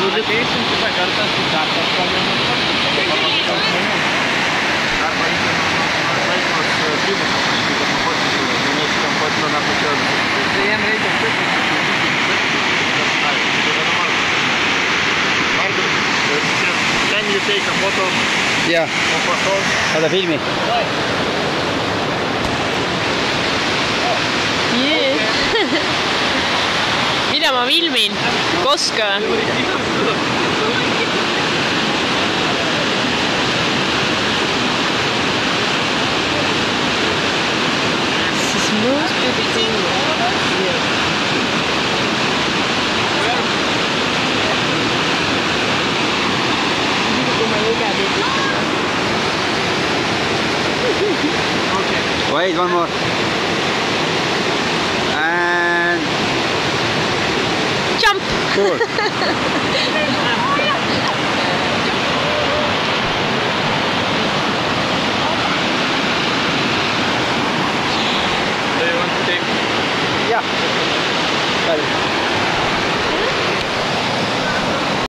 Ateisim kitą kartą su dar kažko Can you take a photo? Yeah. Of a song? Saada filmi. Mida ma filmin? Koska? Siis most beautiful. Wait, one more. And Jump! cool. Do you want to take? Yeah.